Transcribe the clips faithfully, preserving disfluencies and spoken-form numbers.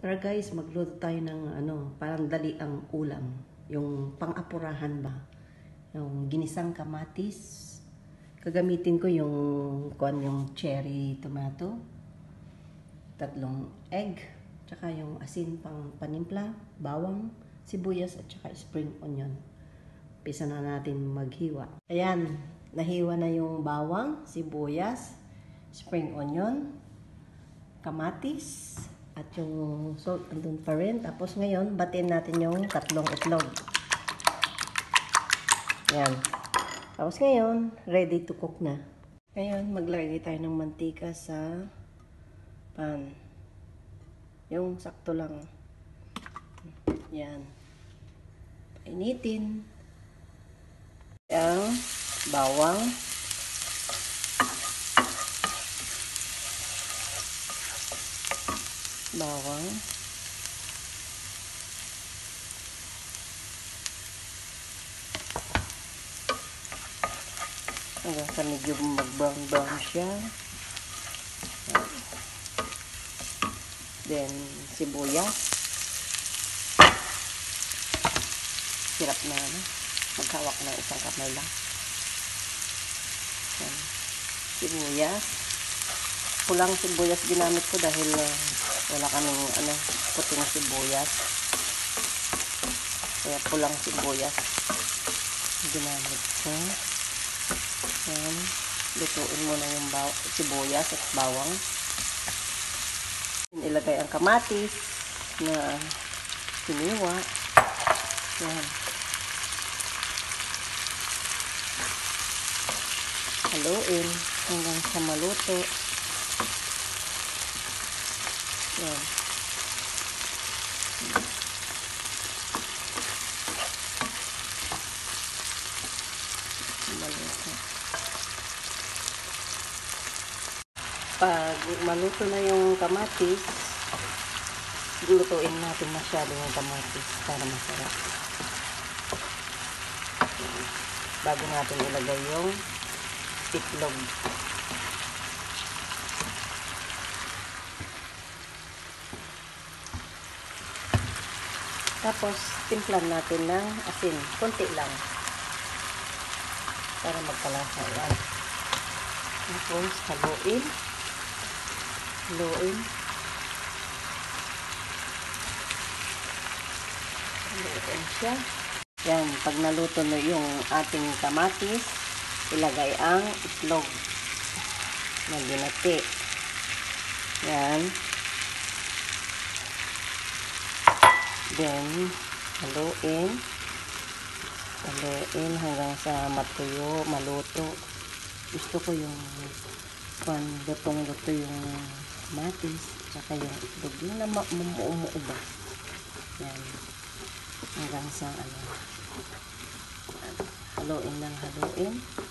Tara guys, magluto tayo ng ano, parang dali ang ulam. Yung pang-apurahan ba? Yung ginisang kamatis. Gagamitin ko yung, kuan, yung cherry tomato. Tatlong egg. Tsaka yung asin pang panimpla, bawang, sibuyas at tsaka spring onion. Pisa na natin maghiwa. Ayan, nahiwa na yung bawang, sibuyas, spring onion, kamatis, at yung salt andun pa rin. Tapos ngayon, batin natin yung tatlong itlog. Yan. Tapos ngayon, ready to cook na. Ngayon, maglagay tayo ng mantika sa pan. Yung sakto lang. Yan. Painitin. Yung bawang. Bawang. Hanggang sa medyo mag-brown-brown siya. Then, sibuyas. Sirap na, ano? Maghawak na isang kamay lang. Yan. Sibuyas. Pulang sibuyas ginamit ko dahil uh, wala kaming ano, puting sibuyas. Kaya pulang sibuyas ginamit ko. Yan. Lutuin mo na yung sibuyas at bawang. Ilagay ang kamatis na siniwa. Yan. Haluin hanggang sa maluto. Yan. Maluto. Pag maluto na yung kamatis, lutuin natin masyado yung kamatis para masarap. Bago natin ilagay yung itlog. Tapos, timplan natin ng asin. Konti lang. Para magkalasa. Yan. Tapos, haluin. Haluin. Haluin siya. Yan. Pag naluto na yung ating kamatis, ilagay ang itlog na ginati. Yan. Then, haluin. Haluin hanggang sa matuyo, maluto. Gusto ko yung pan, lutong-luto yung kamatis, tsaka yung itlog. Yung na umuumuo ba? Yan. Hanggang sa ano. Haluin lang, haluin.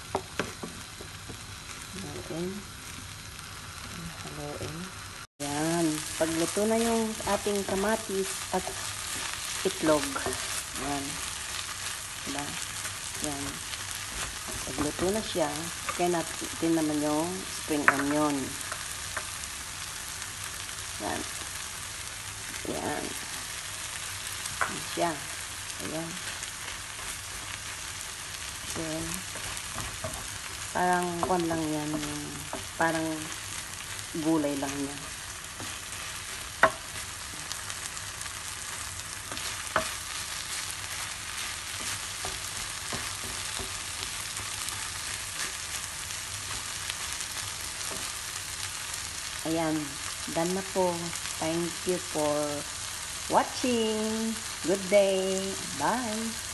Haluin. Haluin. Yan. Pagluto na yung ating kamatis at itlog. Yan. Diba? Yan. Pagluto na siya, kaya natin naman yung spring onion. Yan. Yan. Yan siya. Ayan. Then, parang kwan lang yan. Parang gulay lang yan. Ayan, done na po. Thank you for watching. Good day. Bye.